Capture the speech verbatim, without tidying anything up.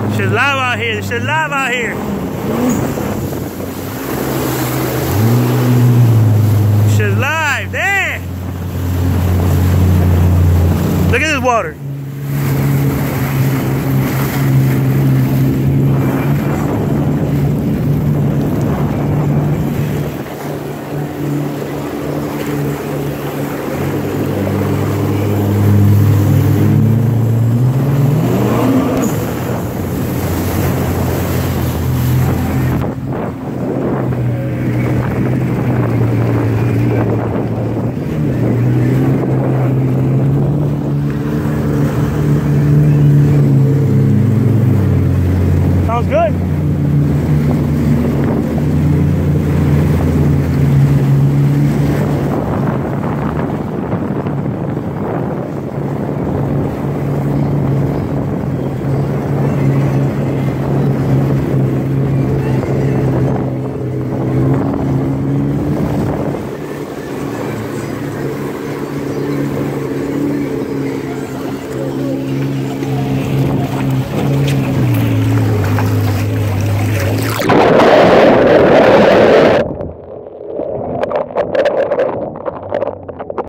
Shit's live out here. Shit's live out here. Shit's live. Damn. Look at this water. Sounds good.